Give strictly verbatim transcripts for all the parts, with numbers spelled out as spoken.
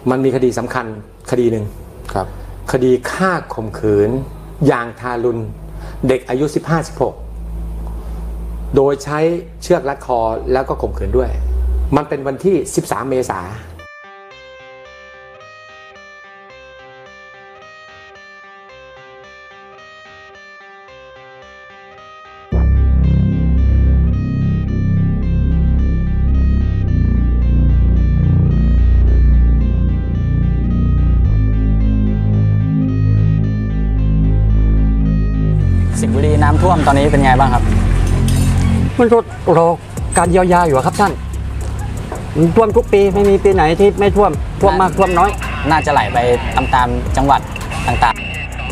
มันมีคดีสำคัญคดีหนึ่งครับคดีฆ่าข่มขืนอย่างทารุณเด็กอายุ สิบห้า สิบหก โดยใช้เชือกรัดคอแล้วก็ข่มขืนด้วยมันเป็นวันที่ สิบสาม เมษายนสิงห์บุรีน้ำท่วมตอนนี้เป็นไงบ้างครับมันรรอการเยียวยาอยู่ครับท่านมันท่วมทุกปีไม่มีปีไหนที่ไม่ท่วมท่วมมากท่วมน้อยน่าจะไหลไปตามๆจังหวัดต่าง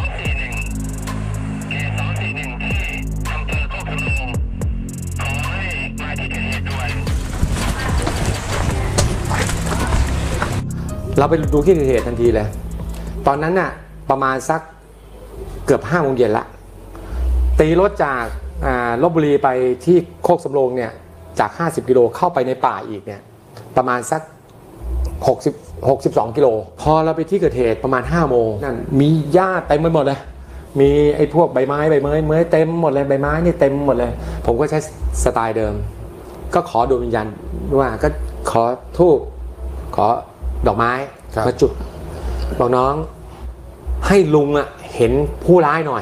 ๆเราไปดูที่เกิดเหตุทันทีเลยตอนนั้นน่ะประมาณสักเกือบห้าโมงเย็นละตีรถจากลพบุรีไปที่โคกสำโรงเนี่ยจากห้าสิบกิโลเข้าไปในป่าอีกเนี่ยประมาณสักหกสิบ หกสิบสองกิโลพอเราไปที่เกิดเหตุประมาณห้าโมงนั่นมีหญ้าเต็มไปหมดเลยมีไอ้พวกใบไม้ใบไม้เมื่อยเต็มหมดเลยใบไม้นี่เต็มหมดเลยผมก็ใช้สไตล์เดิมก็ขอดวงวิญญาณว่าก็ขอธูปขอดอกไม้มาจุดบอกน้องให้ลุงอะเห็นผู้ร้ายหน่อย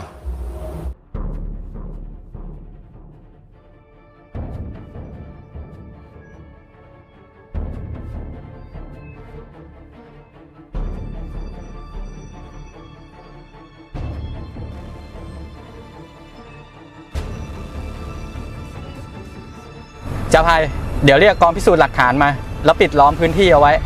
จ่าภัยเดี๋ยวเรียกกองพิสูจน์หลักฐานมาแล้วปิดล้อมพื้นที่เอาไว้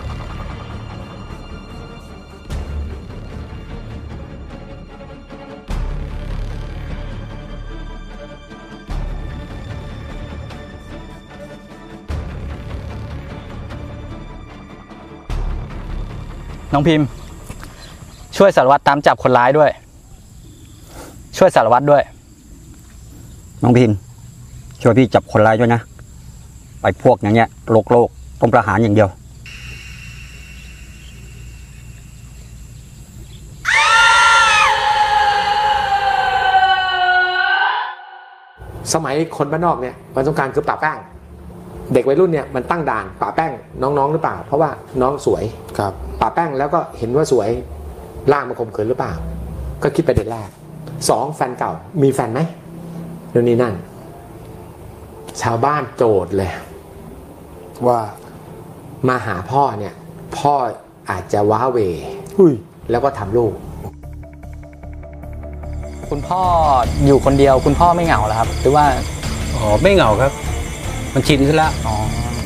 น้องพิมพ์ช่วยสารวัตรตามจับคนร้ายด้วยช่วยสารวัตรด้วยน้องพิมพ์ช่วยพี่จับคนร้ายด้วยนะไปพวกอย่างเงี้ยโลกโลกต้องประหารอย่างเดียวสมัยคนบ้านนอกเนี่ยวันสงกรานต์คือป่าแป้งเด็กวัยรุ่นเนี่ยมันตั้งด่านป่าแป้งน้องๆหรือเปล่าเพราะว่าน้องสวยครับป่าแป้งแล้วก็เห็นว่าสวยล่างมาข่มขืนหรือเปล่าก็คิดประเด็นแรกสองแฟนเก่ามีแฟนไหมเรื่องนี้นั่นชาวบ้านโจทย์เลยว่ามาหาพ่อเนี่ยพ่ออาจจะว้าเหวแล้วก็ทำลูกคุณพ่ออยู่คนเดียวคุณพ่อไม่เหงาเหรอครับหรือว่าอ๋อไม่เหงาครับมันชินซะแล้วอ๋อ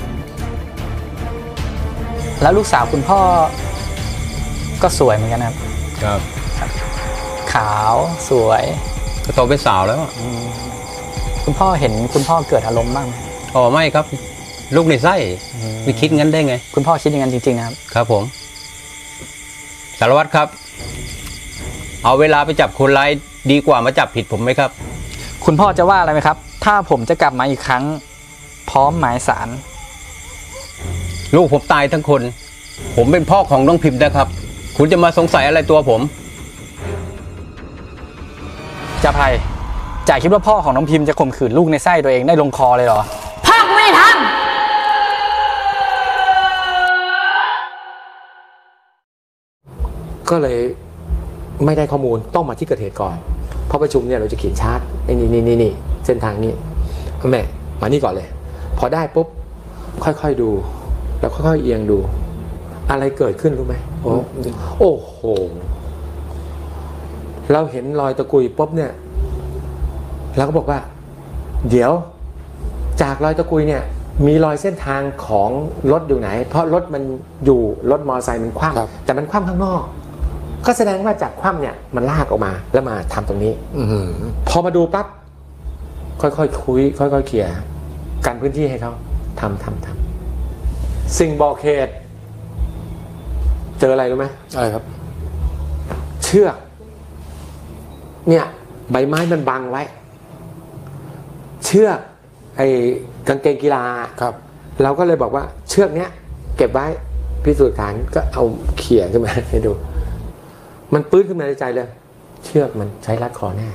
แล้วลูกสาวคุณพ่อก็สวยเหมือนกันครับครับขาวสวยก็โตเป็นสาวแล้วคุณพ่อเห็นคุณพ่อเกิดอารมณ์บ้างอ๋อไม่ครับลูกในไส้ไม่คิดงั้นได้ไงคุณพ่อคิดอย่างนั้นจริงๆนะครับครับผมสารวัตรครับเอาเวลาไปจับคนร้ายดีกว่ามาจับผิดผมไหมครับคุณพ่อจะว่าอะไรไหมครับถ้าผมจะกลับมาอีกครั้งพร้อมหมายสารลูกผมตายทั้งคนผมเป็นพ่อของน้องพิมพ์นะครับคุณจะมาสงสัยอะไรตัวผมจ่าภัยจ่าคิดว่าพ่อของน้องพิมพ์จะข่มขืนลูกในไส้ตัวเองได้ลงคอเลยเหรอพ่อกูไม่ทำก็เลยไม่ได้ข้อมูลต้องมาที่เกิดเหตุก่อนเพราะประชุมเนี่ยเราจะเขียนชาร์ตไอ้นี่นี่นี่นี่เส้นทางนี้แม่มานี่ก่อนเลยพอได้ปุ๊บค่อยๆดูแล้วค่อยๆเอียงดูอะไรเกิดขึ้นรู้ไหมโอ้โอ้โหเราเห็นรอยตะกุยปุ๊บเนี่ยเราก็บอกว่าเดี๋ยวจากรอยตะกุยเนี่ยมีรอยเส้นทางของรถอยู่ไหนเพราะรถมันอยู่รถมอเตอร์ไซค์มันคว่ำแต่มันคว่ำข้างนอกก็แสดงว่าจากคว่ำเนี่ยมันลากออกมาแล้วมาทำตรงนี้พอมาดูปั๊บค่อยๆคุยค่อยๆเคลียร์กันพื้นที่ให้เขาทำทำทำสิ่งบอกเหตุเจออะไรรู้ไหมอะไรครับเชือกเนี่ยใบไม้มันบังไว้เชือกไอ้กางเกงกีฬาครับเราก็เลยบอกว่าเชือกเนี้ยเก็บไว้พิสูจน์ฐานก็เอาเขี่ยขึ้นมาให้ดูมันปื้นขึ้นมาในใจเลยเชือกมันใช้รัดคอแน่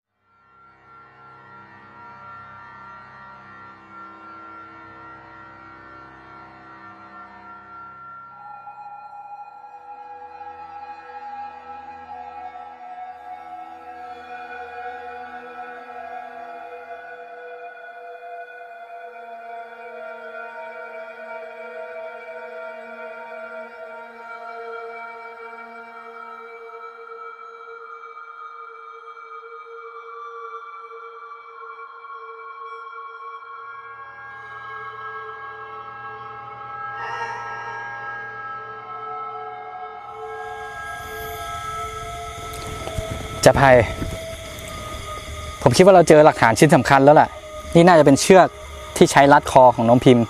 จะภัยผมคิดว่าเราเจอหลักฐานชิ้นสำคัญแล้วแหละนี่น่าจะเป็นเชือกที่ใช้รัดคอของน้องพิมพ์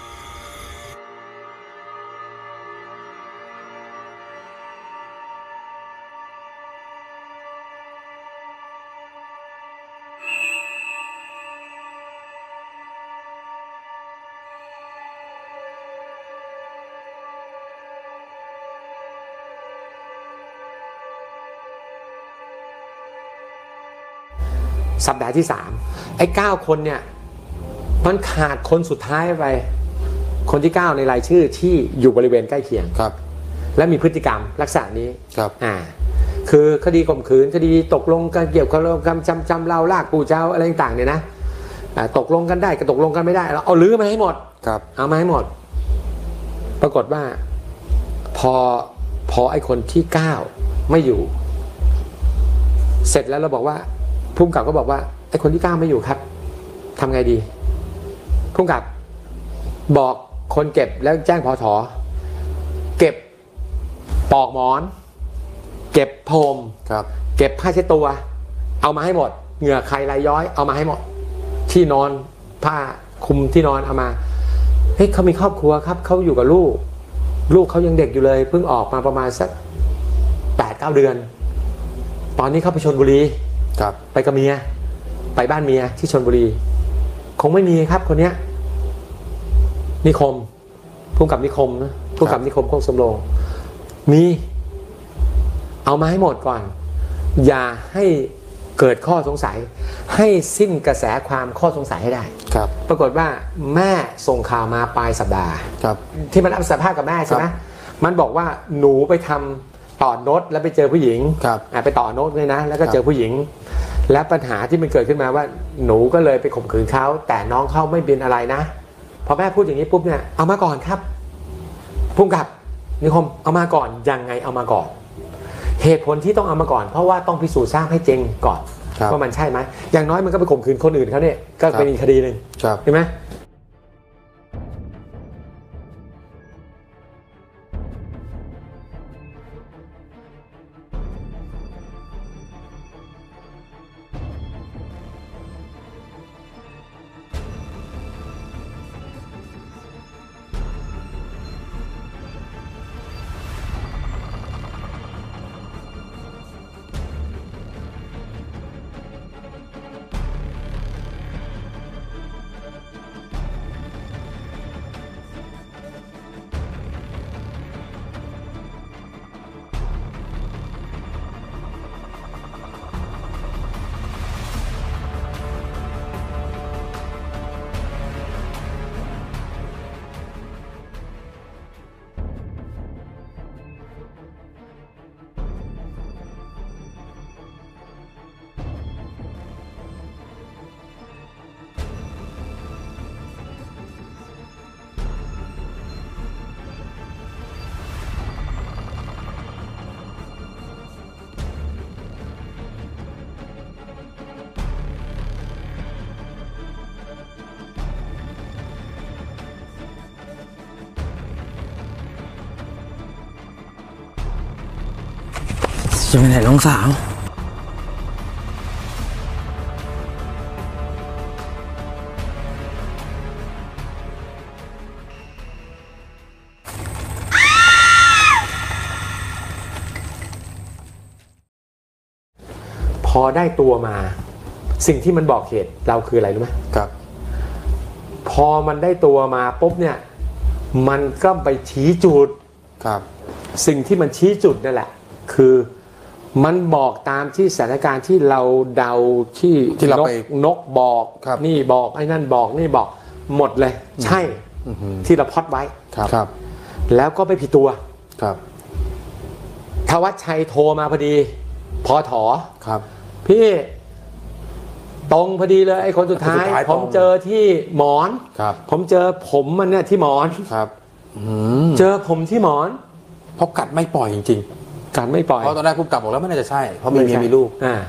สัปดาห์ที่สามไอ้เก้าคนเนี่ยมันขาดคนสุดท้ายไปคนที่เก้าในรายชื่อที่อยู่บริเวณใกล้เคียงครับและมีพฤติกรรมลักษณะนี้ครับอ่าคือคดีข่มขืนคดีตกลงกันเกี่ยวกับการจำจำเราลากปู่เจ้าอะไรต่างๆเนี่ยนะอ่าตกลงกันได้ก็ตกลงกันไม่ได้เราเอาลื้อมาให้หมดครับเอามาให้หมดปรากฏว่าพอพอไอ้คนที่เก้าไม่อยู่เสร็จแล้วเราบอกว่าผู้กำกับก็บอกว่าไอ้คนที่เก้าไม่อยู่ครับทำไงดีผู้กำกับบอกคนเก็บแล้วแจ้งผอ.เก็บปลอกหมอนเก็บโพมครับเก็บผ้าเช็ดตัวเอามาให้หมดเหงื่อใครลายย้อยเอามาให้หมดที่นอนผ้าคลุมที่นอนเอามาเฮ้ยเขามีครอบครัวครับเขาอยู่กับลูกลูกเขายังเด็กอยู่เลยเพิ่งออกมาประมาณสักแปดเก้าเดือนตอนนี้เขาไปชลบุรีไปกับเมียไปบ้านเมียที่ชลบุรีคงไม่มีครับคนเนี้ยนิคมผู้กำกับนิคมนะผู้กำกับนิคมโคกสำโรงมีเอามาให้หมดก่อนอย่าให้เกิดข้อสงสัยให้สิ้นกระแสความข้อสงสัยให้ได้ครับปรากฏว่าแม่ส่งข่าวมาปลายสัปดาห์ครับที่มันรับสารภาพกับแม่ใช่ไหมมันบอกว่าหนูไปทำต่อโน้ตแล้วไปเจอผู้หญิงไปต่อโน้ตเลยนะแล้วก็เจอผู้หญิงและปัญหาที่มันเกิดขึ้นมาว่าหนูก็เลยไปข่มขืนเขาแต่น้องเขาไม่เป็นอะไรนะพอแม่พูดอย่างนี้ปุ๊บเนี่ยเอามาก่อนครับพุ่งกับนิคมเอามาก่อนยังไงเอามาก่อนเหตุผลที่ต้องเอามาก่อนเพราะว่าต้องพิสูจน์ทราบให้เจงก่อนว่ามันใช่ไหมอย่างน้อยมันก็ไปข่มขืนคนอื่นเขาเนี่ยก็เป็นอีกคดีหนึ่งใช่ไหมจะไปไหนน้องสาวพอได้ตัวมาสิ่งที่มันบอกเหตุเราคืออะไรรู้ไหมครับพอมันได้ตัวมาปุ๊บเนี่ยมันก็ไปชี้จุดครับสิ่งที่มันชี้จุดนั่นแหละคือมันบอกตามที่สถานการณ์ที่เราเดาที่ที่เรานกไปนกบอกครับนี่บอกไอ้นั่นบอกนี่บอกหมดเลย ใช่อือหือที่เราพล็อตไว้ครับครับแล้วก็ไม่ผิดตัวครับทวัชชัยโทรมาพอดีพอถอครับพี่ตรงพอดีเลยไอ้คนสุดท้าคนสุยดท้ายผมตรงเจอที่หมอนครับผมเจอผมมันเนี่ยที่หมอนครับอืมเจอผมที่หมอนเพราะกัดไม่ปล่อยจริงการไม่ปล่ๆอยเพราะตอนแรกผู้กำกับบอกแล้วไม่น่าจะใช่เพราะมีเมียมีลูกอ่า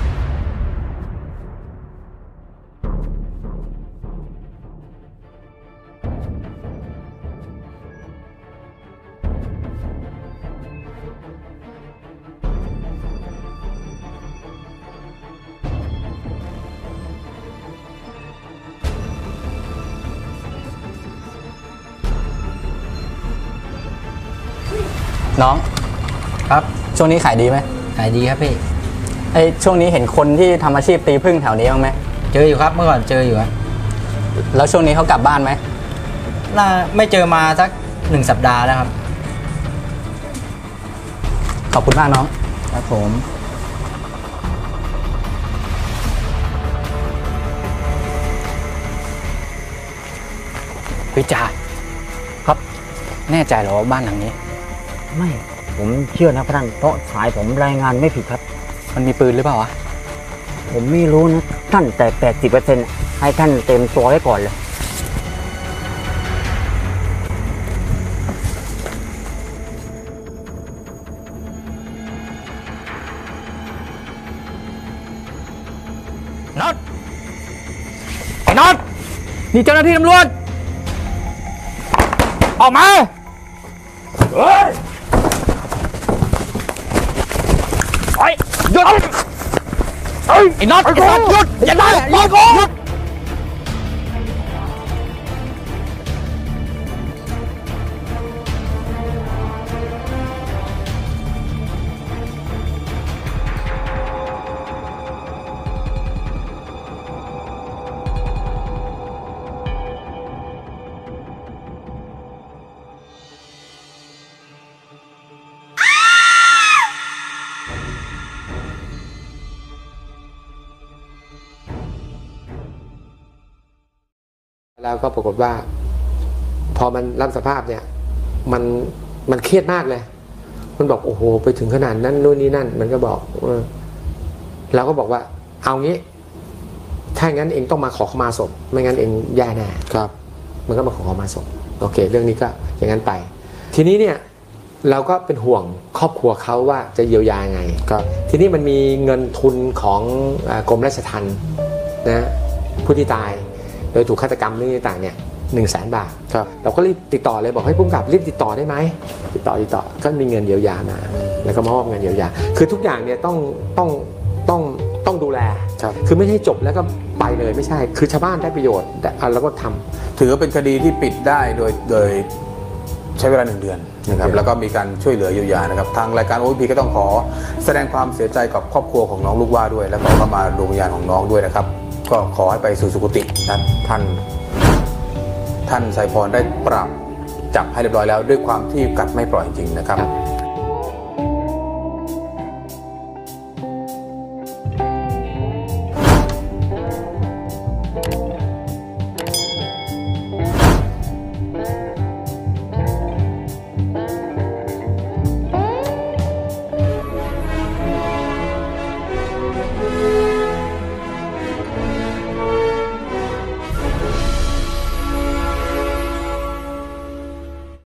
น้องครับช่วงนี้ขายดีไหมขายดีครับพี่ไอช่วงนี้เห็นคนที่ทำอาชีพตีผึ้งแถวนี้บ้างไหมเจออยู่ครับเมื่อก่อนเจออยู่ครับแล้วช่วงนี้เขากลับบ้านไหมน่าไม่เจอมาสักหนึ่งสัปดาห์แล้วครับขอบคุณมากน้องครับผมวิจาครับแน่ใจเหรอว่าบ้านหลังนี้ไม่ผมเชื่อนะพระท่านเพราะสายผมรายงานไม่ผิดครับมันมีปืนหรือเปล่าวะผมไม่รู้นะท่านแต่แปดสิบเปอร์เซ็นต์ให้ท่านเต็มตัวไว้ก่อนเลยน็อตไอ้น็อตนี่เจ้าหน้าที่ตำรวจออกมาเฮ้ยไอ้หยุดไอ้น็อตไอ้น็อตหยุดอย่าได้ยิงกูหยุดแล้วก็ปรากฏว่า พอมันรับสภาพเนี่ย มันมันเครียดมากเลย มันบอกโอ้โหไปถึงขนาดนั้นนู่นนี่นั่น มันก็บอกเออเราก็บอกว่า เอางี้ ถ้างั้นเองต้องมาขอขมาศพไม่งั้นเองแย่แน่ครับมันก็มาขอขมาศพโอเค เรื่องนี้ก็อย่างนั้นไป ทีนี้เนี่ย เราก็เป็นห่วงครอบครัวเขาว่าจะเยียวยาไงครับทีนี้มันมีเงินทุนของอ่ากรมราชทัณฑ์นะผู้ที่ตาย โดยถูกฆาตกรรมเรื่องต่างๆเนี่ยหนึ่งแสนบาทครับเราก็รีบติดต่อเลยบอกให้ผู้กำกับรีบติดต่อได้ไหมติดต่อติดต่อก็มีเงินเยียวยามาแล้วก็มอบเงินเยียวยาคือทุกอย่างเนี่ยต้องต้องต้องต้องดูแลครับคือไม่ให้จบแล้วก็ไปเลยไม่ใช่ คือชาวบ้านได้ประโยชน์แต่อ่ะเราก็ทำถือว่าเป็นคดีที่ปิดได้โดยโดยใช้เวลาหนึ่งเดือนนะครับหนึ่งเดือนแล้วก็มีการช่วยเหลือเยียวยานะครับทางรายการโอพีก็ต้องขอแสดงความเสียใจกับครอบครัวของน้องลูกว่าด้วย แล้วก็เข้ามาดวงวิญญาณของน้องด้วยนะครับ ก็ขอให้ไปสู่สุคตินะท่านท่านไสยพรได้ปรับจับให้เรียบร้อยแล้ว ด้วยความที่กัดไม่ปล่อยจริงนะครับ